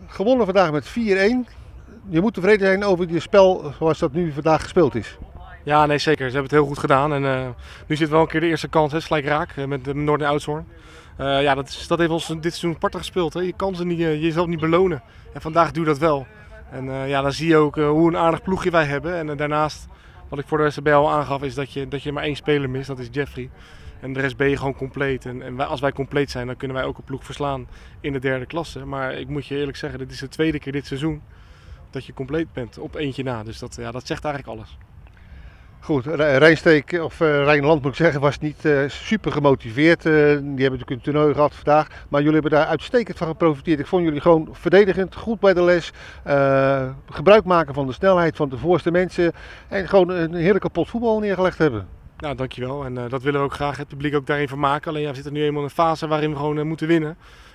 Gewonnen vandaag met 4-1. Je moet tevreden zijn over je spel zoals dat nu vandaag gespeeld is. Ja, nee zeker. Ze hebben het heel goed gedaan. En nu zit wel een keer de eerste kans, hè, gelijk raak met Noord en Oudshoorn. Ja, dat heeft ons dit seizoen apart gespeeld. Hè. Je kan ze niet, jezelf niet belonen. En vandaag doe je dat wel. En ja, dan zie je ook hoe een aardig ploegje wij hebben. En daarnaast, wat ik voor de rest al aangaf, is dat je maar één speler mist. Dat is Jeffrey. En de rest ben je gewoon compleet. En als wij compleet zijn, dan kunnen wij ook een ploeg verslaan in de derde klasse. Maar ik moet je eerlijk zeggen, dit is de tweede keer dit seizoen dat je compleet bent op eentje na. Dus dat zegt eigenlijk alles. Goed, Rijnland moet ik zeggen, was niet super gemotiveerd. Die hebben natuurlijk een toernooi gehad vandaag. Maar jullie hebben daar uitstekend van geprofiteerd. Ik vond jullie gewoon verdedigend, goed bij de les. Gebruik maken van de snelheid van de voorste mensen. En gewoon een heerlijke pot voetbal neergelegd hebben. Nou, dankjewel. En dat willen we ook graag het publiek ook daarin vermaken. Alleen ja, we zitten nu eenmaal in een fase waarin we gewoon moeten winnen.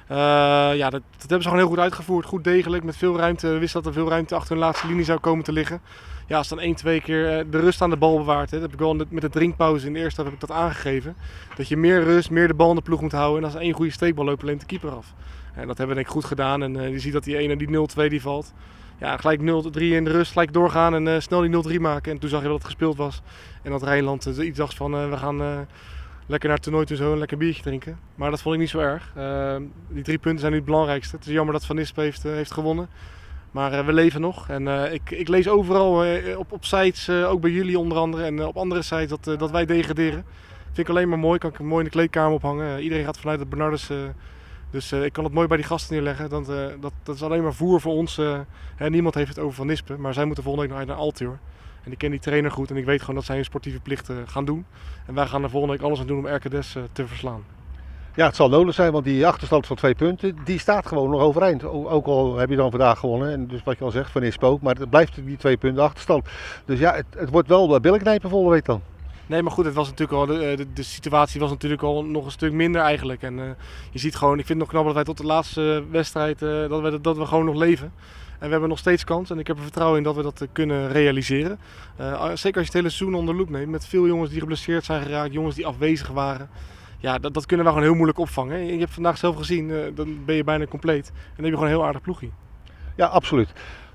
Ja, dat hebben ze gewoon heel goed uitgevoerd. Goed degelijk, met veel ruimte. We wisten dat er veel ruimte achter hun laatste linie zou komen te liggen. Ja, als dan 1-2 keer de rust aan de bal bewaart. Hè, dat heb ik wel met de drinkpauze in de eerste heb ik dat aangegeven. Dat je meer rust, meer de bal in de ploeg moet houden. En als één goede steekbal loopt alleen de keeper af. En dat hebben we denk ik goed gedaan. En je ziet dat die ene, die 0-2 die valt. Ja, gelijk 0-3 in de rust, gelijk doorgaan en snel die 0-3 maken. En toen zag je dat het gespeeld was. En dat Rijnland iets dacht van we gaan lekker naar het toernooi toe zo een lekker biertje drinken. Maar dat vond ik niet zo erg. Die 3 punten zijn nu het belangrijkste. Het is jammer dat Van Nispen heeft gewonnen. Maar we leven nog. En ik lees overal op sites, ook bij jullie onder andere en op andere sites, dat wij degraderen. Vind ik alleen maar mooi. Kan ik hem mooi in de kleedkamer ophangen. Iedereen gaat vanuit dat Bernardus. Dus ik kan het mooi bij die gasten neerleggen. Dat is alleen maar voer voor ons. Niemand heeft het over Van Nispen. Maar zij moeten volgende week nog uit naar Altior. En ik ken die trainer goed. En ik weet gewoon dat zij hun sportieve plichten gaan doen. En wij gaan er volgende week alles aan doen om RKDS te verslaan. Ja, het zal nodig zijn, want die achterstand van 2 punten, die staat gewoon nog overeind. Ook al heb je dan vandaag gewonnen, en dus wat je al zegt, Van Nispen ook, maar het blijft die 2 punten achterstand. Dus ja, het wordt wel billen knijpen volgende week dan. Nee, maar goed, het was natuurlijk al, de situatie was natuurlijk al nog een stuk minder eigenlijk. En je ziet gewoon, ik vind het nog knap dat wij tot de laatste wedstrijd, dat we gewoon nog leven. En we hebben nog steeds kans en ik heb er vertrouwen in dat we dat kunnen realiseren. Zeker als je het hele seizoen onder loep neemt, met veel jongens die geblesseerd zijn geraakt, jongens die afwezig waren. Ja, dat kunnen we gewoon heel moeilijk opvangen. Je hebt vandaag zelf gezien, dan ben je bijna compleet. En dan heb je gewoon een heel aardig ploegje. Ja, absoluut.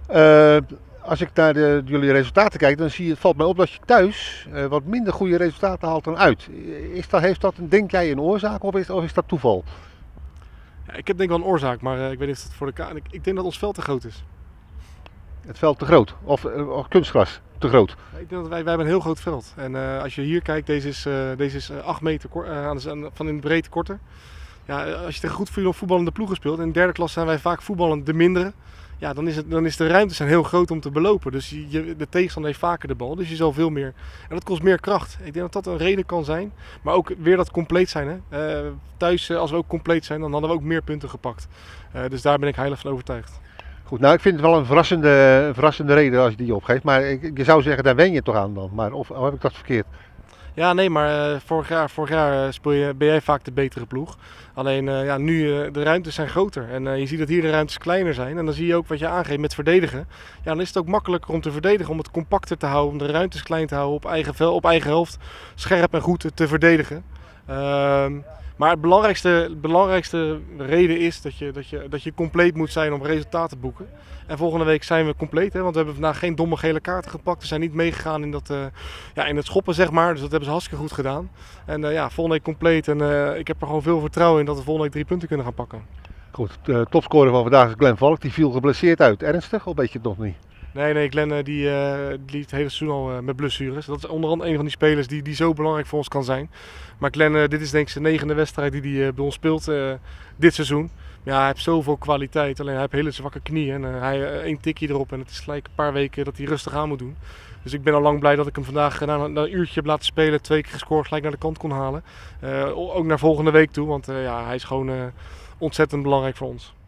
Als ik naar jullie resultaten kijk, dan valt mij op dat je thuis wat minder goede resultaten haalt dan uit. Heeft dat, denk jij, een oorzaak of is dat toeval? Ja, ik heb denk ik wel een oorzaak, maar ik weet niet of het voor de ik denk dat ons veld te groot is. Het veld te groot? Of kunstgras te groot? Ik denk dat wij hebben een heel groot veld. En als je hier kijkt, deze is 8 meter van in de breedte korter. Ja, als je tegen goed voetballende ploegen speelt, in de derde klas zijn wij vaak voetballend de mindere. Ja, dan is de ruimtes zijn heel groot om te belopen. Dus de tegenstander heeft vaker de bal, dus je zal veel meer. En dat kost meer kracht. Ik denk dat dat een reden kan zijn. Maar ook weer dat compleet zijn. Hè. Thuis, als we ook compleet zijn, dan hadden we ook meer punten gepakt. Dus daar ben ik heilig van overtuigd. Goed, nou ik vind het wel een verrassende reden als je die opgeeft. Maar je zou zeggen, daar wen je toch aan dan. Maar of heb ik dat verkeerd? Ja, nee, maar vorig jaar ben jij vaak de betere ploeg. Alleen ja, nu de ruimtes zijn groter en je ziet dat hier de ruimtes kleiner zijn. En dan zie je ook wat je aangeeft met verdedigen. Ja, dan is het ook makkelijker om te verdedigen, om het compacter te houden, om de ruimtes klein te houden, op eigen helft scherp en goed te verdedigen. Maar het belangrijkste reden is dat je compleet moet zijn om resultaten te boeken. En volgende week zijn we compleet, hè, want we hebben vandaag geen domme gele kaarten gepakt. We zijn niet meegegaan in het schoppen, zeg maar. Dus dat hebben ze hartstikke goed gedaan. En ja, volgende week compleet. En ik heb er gewoon veel vertrouwen in dat we volgende week 3 punten kunnen gaan pakken. Goed, de topscorer van vandaag is Glenn Valk. Die viel geblesseerd uit. Ernstig of weet je het nog niet? Nee, Glenn die liep het hele seizoen al met blessures. Dat is onder andere een van die spelers die zo belangrijk voor ons kan zijn. Maar Glenn, dit is denk ik zijn 9e wedstrijd die hij bij ons speelt dit seizoen. Ja, hij heeft zoveel kwaliteit, alleen hij heeft hele zwakke knieën. En hij 1 tikje erop en het is gelijk een paar weken dat hij rustig aan moet doen. Dus ik ben al lang blij dat ik hem vandaag na een uurtje heb laten spelen, 2 keer gescoord, gelijk naar de kant kon halen. Ook naar volgende week toe, want ja, hij is gewoon ontzettend belangrijk voor ons.